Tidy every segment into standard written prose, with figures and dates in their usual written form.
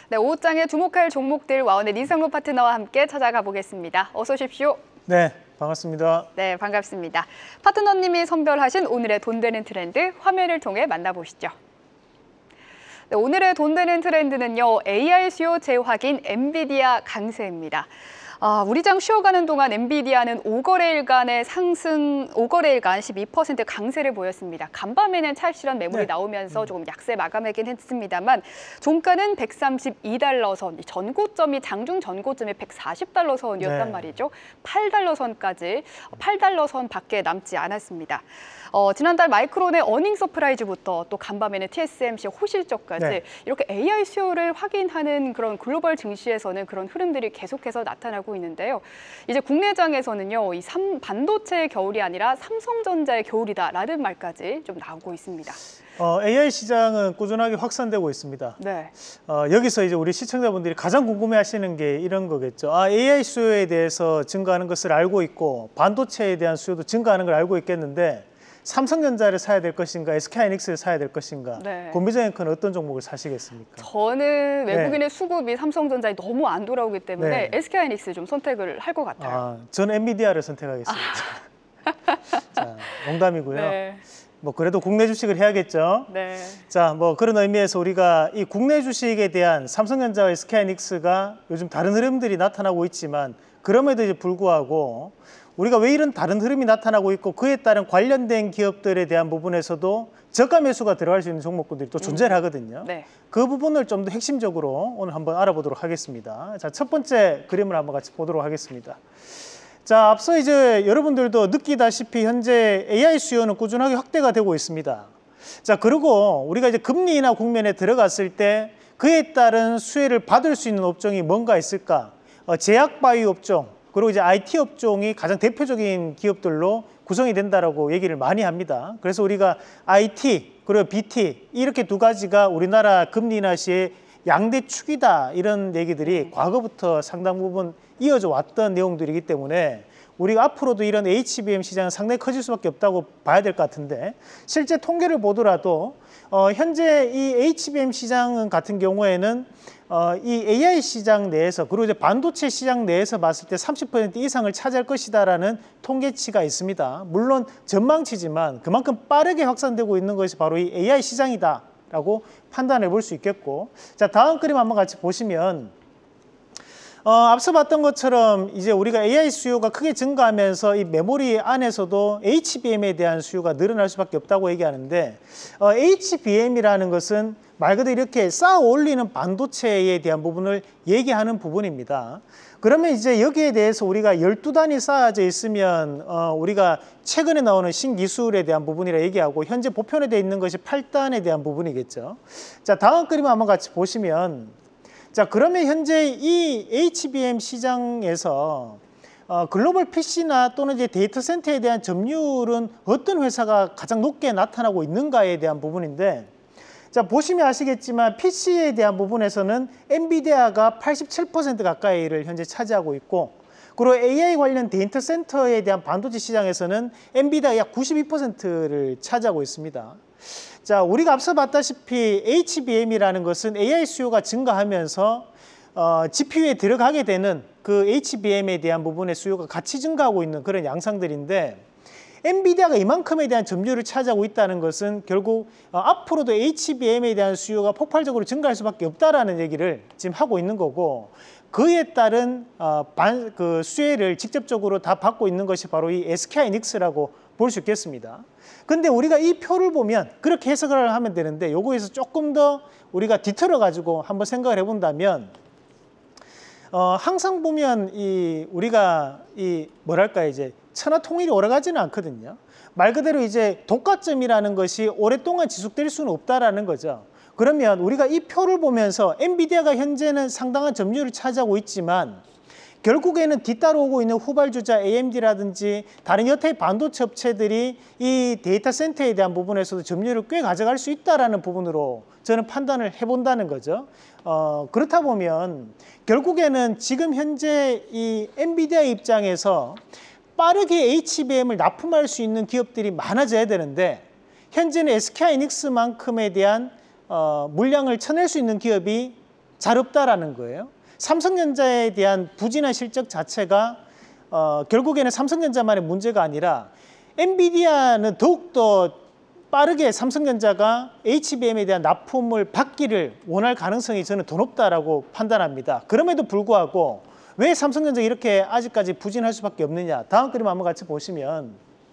네, 오후장에 주목할 종목들 와운의 이상로 파트너와 함께 찾아가 보겠습니다. 어서 오십시오. 네, 반갑습니다. 네, 반갑습니다. 파트너님이 선별하신 오늘의 돈 되는 트렌드 화면을 통해 만나보시죠. 네, 오늘의 돈 되는 트렌드는요, AI 수요 재확인 엔비디아 강세입니다. 우리 장 쉬어가는 동안 엔비디아는 5거래일간 12% 강세를 보였습니다. 간밤에는 찰실한 매물이 나오면서 조금 약세 마감하긴 했습니다만 종가는 132달러 선, 전고점이 장중 전고점이 140달러 선이었단 말이죠. 8달러 선까지 8달러 선 밖에 남지 않았습니다. 지난달 마이크론의 어닝 서프라이즈부터 또 간밤에는 TSMC 호실적까지 이렇게 AI 수요를 확인하는 그런 글로벌 증시에서는 그런 흐름들이 계속해서 나타나고 있는데요. 이제 국내장에서는요, 이 반도체의 겨울이 아니라 삼성전자의 겨울이다라는 말까지 좀 나오고 있습니다. AI 시장은 꾸준하게 확산되고 있습니다. 네. 여기서 이제 우리 시청자분들이 가장 궁금해하시는 게 이런 거겠죠. AI 수요에 대해서 증가하는 것을 알고 있고 반도체에 대한 수요도 증가하는 걸 알고 있겠는데 삼성전자를 사야 될 것인가, SK하이닉스를 사야 될 것인가, 권비정 앵커는 어떤 종목을 사시겠습니까? 저는 외국인의 수급이 삼성전자에 너무 안 돌아오기 때문에 SK하이닉스 좀 선택을 할 것 같아요. 저는 엔비디아를 선택하겠습니다. 자, 농담이고요. 뭐 그래도 국내 주식을 해야겠죠. 자, 뭐 그런 의미에서 우리가 이 국내 주식에 대한 삼성전자와 SK하이닉스가 요즘 다른 흐름들이 나타나고 있지만 그럼에도 이제 불구하고 우리가 왜 이런 다른 흐름이 나타나고 있고 그에 따른 관련된 기업들에 대한 부분에서도 저가 매수가 들어갈 수 있는 종목군들이 또 존재를 하거든요. 그 부분을 좀 더 핵심적으로 오늘 한번 알아보도록 하겠습니다. 자, 첫 번째 그림을 한번 같이 보도록 하겠습니다. 자, 앞서 이제 여러분들도 느끼다시피 현재 AI 수요는 꾸준하게 확대가 되고 있습니다. 자, 그리고 우리가 이제 금리 인하 국면에 들어갔을 때 그에 따른 수혜를 받을 수 있는 업종이 뭔가 있을까? 제약 바이오 업종, 그리고 이제 IT 업종이 가장 대표적인 기업들로 구성이 된다라고 얘기를 많이 합니다. 그래서 우리가 IT 그리고 BT 이렇게 두 가지가 우리나라 금리 인하 시에 양대 축이다 이런 얘기들이 과거부터 상당 부분 이어져 왔던 내용들이기 때문에 우리가 앞으로도 이런 HBM 시장은 상당히 커질 수밖에 없다고 봐야 될 것 같은데 실제 통계를 보더라도 현재 이 HBM 시장 같은 경우에는 이 AI 시장 내에서 그리고 이제 반도체 시장 내에서 봤을 때 30% 이상을 차지할 것이다라는 통계치가 있습니다. 물론 전망치지만 그만큼 빠르게 확산되고 있는 것이 바로 이 AI 시장이다라고 판단해 볼 수 있겠고, 자, 다음 그림 한번 같이 보시면 앞서 봤던 것처럼 이제 우리가 AI 수요가 크게 증가하면서 이 메모리 안에서도 HBM에 대한 수요가 늘어날 수밖에 없다고 얘기하는데 HBM이라는 것은 말 그대로 이렇게 쌓아 올리는 반도체에 대한 부분을 얘기하는 부분입니다. 그러면 이제 여기에 대해서 우리가 12단이 쌓아져 있으면 우리가 최근에 나오는 신기술에 대한 부분이라 얘기하고 현재 보편화되어 있는 것이 8단에 대한 부분이겠죠. 자, 다음 그림 한번 같이 보시면 자, 그러면 현재 이 HBM 시장에서 글로벌 PC나 또는 이제 데이터 센터에 대한 점유율은 어떤 회사가 가장 높게 나타나고 있는가에 대한 부분인데, 자, 보시면 아시겠지만 PC에 대한 부분에서는 엔비디아가 87% 가까이를 현재 차지하고 있고, 그리고 AI 관련 데이터 센터에 대한 반도체 시장에서는 엔비디아가 약 92%를 차지하고 있습니다. 자, 우리가 앞서 봤다시피 HBM이라는 것은 AI 수요가 증가하면서 GPU에 들어가게 되는 그 HBM에 대한 부분의 수요가 같이 증가하고 있는 그런 양상들인데 엔비디아가 이만큼에 대한 점유율을 차지하고 있다는 것은 결국 앞으로도 HBM에 대한 수요가 폭발적으로 증가할 수밖에 없다라는 얘기를 지금 하고 있는 거고, 그에 따른 그 수혜를 직접적으로 다 받고 있는 것이 바로 이 SK하이닉스라고 볼 수 있겠습니다. 근데 우리가 이 표를 보면 그렇게 해석을 하면 되는데 요거에서 조금 더 우리가 뒤틀어 가지고 한번 생각을 해본다면 항상 보면 우리가 뭐랄까 이제 천하통일이 오래가지는 않거든요. 말 그대로 이제 독과점이라는 것이 오랫동안 지속될 수는 없다라는 거죠. 그러면 우리가 이 표를 보면서 엔비디아가 현재는 상당한 점유율을 차지하고 있지만 결국에는 뒤따라오고 있는 후발주자 AMD라든지 다른 여타의 반도체 업체들이 이 데이터 센터에 대한 부분에서도 점유율을 꽤 가져갈 수 있다는 부분으로 저는 판단을 해본다는 거죠. 그렇다 보면 결국에는 지금 현재 이 엔비디아 입장에서 빠르게 HBM을 납품할 수 있는 기업들이 많아져야 되는데 현재는 SK하이닉스만큼에 대한 물량을 쳐낼 수 있는 기업이 잘 없다라는 거예요. 삼성전자에 대한 부진한 실적 자체가 결국에는 삼성전자만의 문제가 아니라 엔비디아는 더욱더 빠르게 삼성전자가 HBM에 대한 납품을 받기를 원할 가능성이 저는 더 높다라고 판단합니다. 그럼에도 불구하고 왜 삼성전자가 이렇게 아직까지 부진할 수밖에 없느냐. 다음 그림 한번 같이 보시면,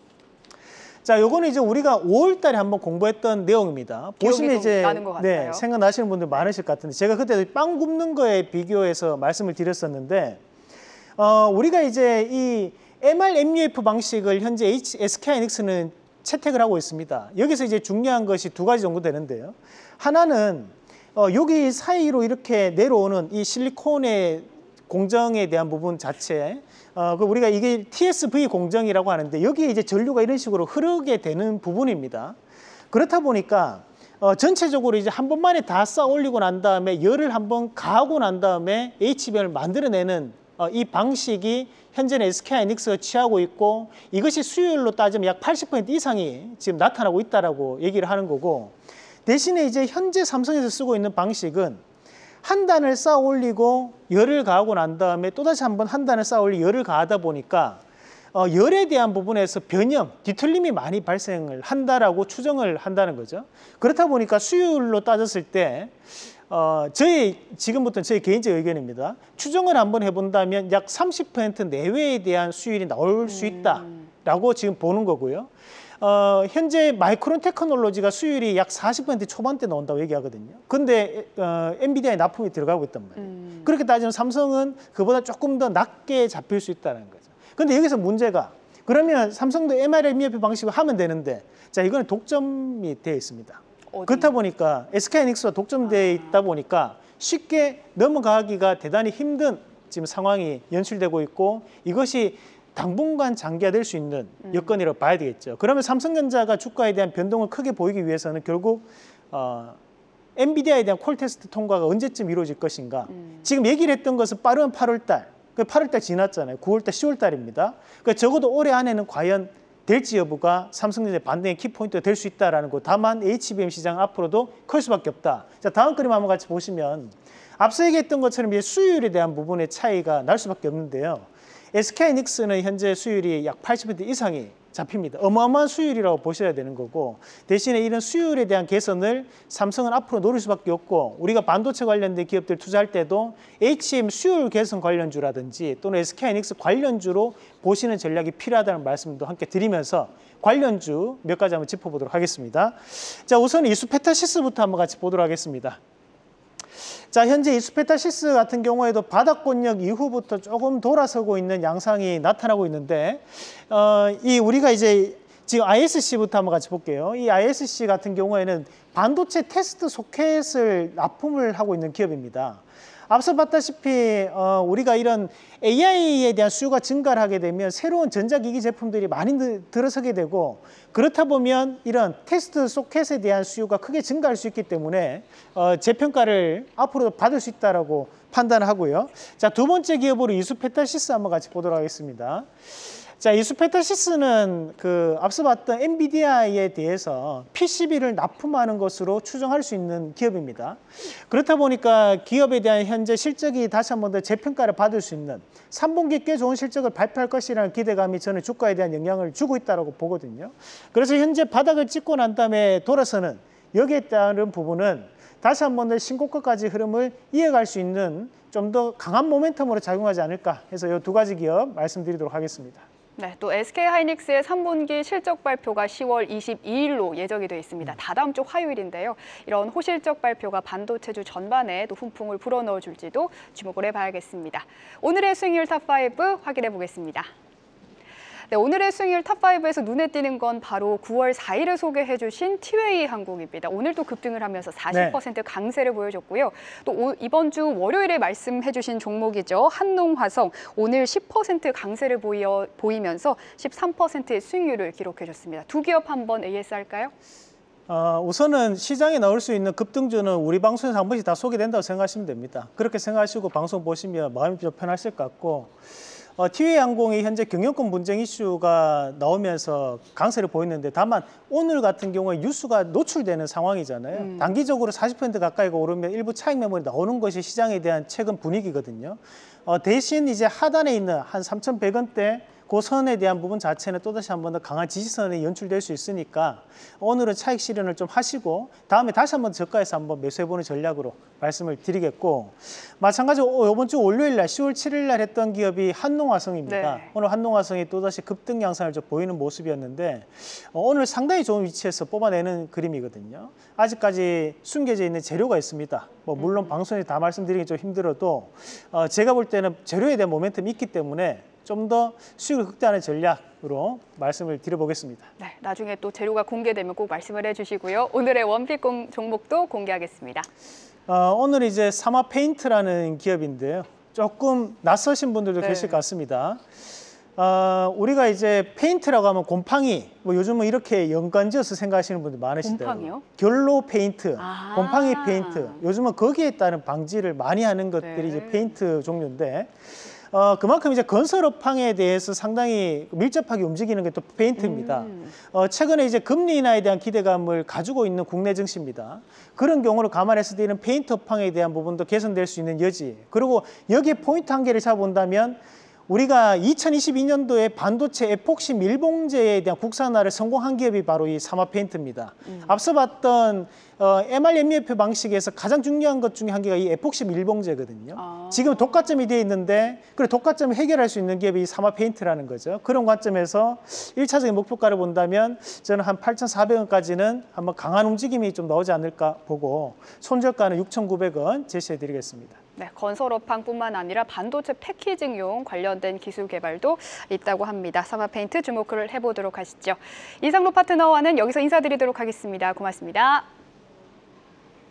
자, 요거는 이제 우리가 5월 달에 한번 공부했던 내용입니다. 보시면 이제 네, 생각나시는 분들 많으실 것 같은데, 제가 그때 빵 굽는 거에 비교해서 말씀을 드렸었는데, 우리가 이제 이 MR-MUF 방식을 현재 SK하이닉스는 채택을 하고 있습니다. 여기서 이제 중요한 것이 두 가지 정도 되는데요. 하나는 여기 사이로 이렇게 내려오는 이 실리콘의 공정에 대한 부분 자체, 우리가 이게 TSV 공정이라고 하는데, 여기에 이제 전류가 이런 식으로 흐르게 되는 부분입니다. 그렇다 보니까 전체적으로 이제 한 번만에 다 쌓아 올리고 난 다음에 열을 한번 가하고 난 다음에 HBM을 만들어내는 이 방식이 현재는 SK하이닉스가 취하고 있고, 이것이 수요율로 따지면 약 80% 이상이 지금 나타나고 있다라고 얘기를 하는 거고, 대신에 이제 현재 삼성에서 쓰고 있는 방식은 한 단을 쌓아 올리고 열을 가하고 난 다음에 또다시 한번 한 단을 쌓아 올리고 열을 가하다 보니까 열에 대한 부분에서 변형, 뒤틀림이 많이 발생을 한다라고 추정을 한다는 거죠. 그렇다 보니까 수요율로 따졌을 때 지금부터는 저희 개인적 의견입니다. 추정을 한번 해본다면 약 30% 내외에 대한 수율이 나올 수 있다라고 지금 보는 거고요. 현재 마이크론 테크놀로지가 수율이 약 40% 초반대 나온다고 얘기하거든요. 근데 엔비디아에 납품이 들어가고 있단 말이에요. 그렇게 따지면 삼성은 그보다 조금 더 낮게 잡힐 수 있다는 거죠. 근데 여기서 문제가, 그러면 삼성도 MR-MUF 방식으로 하면 되는데, 자, 이거는 독점이 되어 있습니다. 그렇다 보니까 SK하이닉스와 독점되어 있다 보니까 쉽게 넘어가기가 대단히 힘든 지금 상황이 연출되고 있고, 이것이 당분간 장기화될 수 있는 여건이라고 봐야 되겠죠. 그러면 삼성전자가 주가에 대한 변동을 크게 보이기 위해서는 결국 엔비디아에 대한 콜 테스트 통과가 언제쯤 이루어질 것인가. 지금 얘기를 했던 것은 빠른 8월 달, 8월 달 지났잖아요. 9월 달, 10월 달입니다. 그러니까 적어도 올해 안에는 과연 될지 여부가 삼성전자의 반등의 키포인트가 될 수 있다는 거. 다만 HBM 시장 앞으로도 클 수밖에 없다. 자, 다음 그림 한번 같이 보시면, 앞서 얘기했던 것처럼 이제 수율에 대한 부분의 차이가 날 수밖에 없는데요. SK하이닉스는 현재 수율이 약 80% 이상이 잡힙니다. 어마어마한 수율이라고 보셔야 되는 거고, 대신에 이런 수율에 대한 개선을 삼성은 앞으로 노릴 수밖에 없고, 우리가 반도체 관련된 기업들 투자할 때도 HBM 수율 개선 관련주라든지 또는 SK하이닉스 관련주로 보시는 전략이 필요하다는 말씀도 함께 드리면서 관련주 몇 가지 한번 짚어보도록 하겠습니다. 자, 우선 이수페타시스부터 한번 같이 보도록 하겠습니다. 자, 현재 이수페타시스 같은 경우에도 바닥권역 이후부터 조금 돌아서고 있는 양상이 나타나고 있는데, 우리가 이제 지금 ISC부터 한번 같이 볼게요. 이 ISC 같은 경우에는 반도체 테스트 소켓을 납품을 하고 있는 기업입니다. 앞서 봤다시피 우리가 이런 AI에 대한 수요가 증가를 하게 되면 새로운 전자기기 제품들이 많이 들어서게 되고, 그렇다 보면 이런 테스트 소켓에 대한 수요가 크게 증가할 수 있기 때문에 재평가를 앞으로 받을 수 있다고 판단하고요. 자, 두 번째 기업으로 이수페타시스 한번 같이 보도록 하겠습니다. 자, 이수페타시스는 앞서 봤던 엔비디아에 대해서 PCB를 납품하는 것으로 추정할 수 있는 기업입니다. 그렇다 보니까 기업에 대한 현재 실적이 다시 한 번 더 재평가를 받을 수 있는 3분기 꽤 좋은 실적을 발표할 것이라는 기대감이 저는 주가에 대한 영향을 주고 있다고 보거든요. 그래서 현재 바닥을 찍고 난 다음에 돌아서는 여기에 따른 부분은 다시 한 번 더 신고가까지 흐름을 이어갈 수 있는 좀 더 강한 모멘텀으로 작용하지 않을까 해서 이 두 가지 기업 말씀드리도록 하겠습니다. 네, 또 SK하이닉스의 3분기 실적 발표가 10월 22일로 예정이 되어 있습니다. 다다음 주 화요일인데요. 이런 호실적 발표가 반도체주 전반에 또 훈풍을 불어넣어 줄지도 주목을 해봐야겠습니다. 오늘의 수익률 탑5 확인해 보겠습니다. 네, 오늘의 수익률 탑5에서 눈에 띄는 건 바로 9월 4일에 소개해 주신 티웨이 항공입니다. 오늘도 급등을 하면서 40% 강세를 보여줬고요. 또 이번 주 월요일에 말씀해 주신 종목이죠. 한농화성, 오늘 10% 강세를 보이면서 13%의 수익률을 기록해 줬습니다. 두 기업 한번 AS 할까요? 우선은 시장에 나올 수 있는 급등주는 우리 방송에서 한 번씩 다 소개된다고 생각하시면 됩니다. 그렇게 생각하시고 방송 보시면 마음이 좀 편하실 것 같고, 티웨이항공이 현재 경영권 분쟁 이슈가 나오면서 강세를 보였는데 다만 오늘 같은 경우에 뉴스가 노출되는 상황이잖아요. 단기적으로 40% 가까이가 오르면 일부 차익 매물이 나오는 것이 시장에 대한 최근 분위기거든요. 대신 이제 하단에 있는 한 3,100원대 그 선에 대한 부분 자체는 또다시 한 번 더 강한 지지선이 연출될 수 있으니까 오늘은 차익 실현을 좀 하시고 다음에 다시 한번 저가에서 한번 매수해보는 전략으로 말씀을 드리겠고, 마찬가지로 이번 주 월요일 날 10월 7일 날 했던 기업이 한농화성입니다. 네. 오늘 한농화성이 또다시 급등 양상을 좀 보이는 모습이었는데 오늘 상당히 좋은 위치에서 뽑아내는 그림이거든요. 아직까지 숨겨져 있는 재료가 있습니다. 물론 방송에 다 말씀드리기 좀 힘들어도 제가 볼 때는 재료에 대한 모멘텀이 있기 때문에 좀 더 수익을 극대화하는 전략으로 말씀을 드려보겠습니다. 네, 나중에 또 재료가 공개되면 꼭 말씀을 해주시고요. 오늘의 원픽 종목도 공개하겠습니다. 오늘 이제 사마페인트라는 기업인데요. 조금 낯서신 분들도 계실 것 같습니다. 우리가 이제 페인트라고 하면 곰팡이, 요즘은 이렇게 연관지어서 생각하시는 분들 많으시더라고요. 곰팡이요? 결로 페인트, 곰팡이 페인트. 요즘은 거기에 따른 방지를 많이 하는 것들이 이제 페인트 종류인데 그만큼 이제 건설업황에 대해서 상당히 밀접하게 움직이는 게 또 페인트입니다. 최근에 이제 금리 인하에 대한 기대감을 가지고 있는 국내 증시입니다. 그런 경우를 감안했을 때는 페인트 업황에 대한 부분도 개선될 수 있는 여지. 그리고 여기에 포인트 한 개를 잡아본다면 우리가 2022년도에 반도체 에폭시 밀봉제에 대한 국산화를 성공한 기업이 바로 이 사마페인트입니다. 앞서 봤던 MRMEF 방식에서 가장 중요한 것 중에 한 개가 이 에폭시 밀봉제거든요. 지금 독과점이 되어 있는데 그 독과점을 해결할 수 있는 기업이 이 사마페인트라는 거죠. 그런 관점에서 1차적인 목표가를 본다면 저는 한 8,400원까지는 한번 강한 움직임이 좀 나오지 않을까 보고 손절가는 6,900원 제시해드리겠습니다. 네, 건설업황뿐만 아니라 반도체 패키징용 관련된 기술 개발도 있다고 합니다. 사마페인트 주목을 해보도록 하시죠. 이상로 파트너와는 여기서 인사드리도록 하겠습니다. 고맙습니다.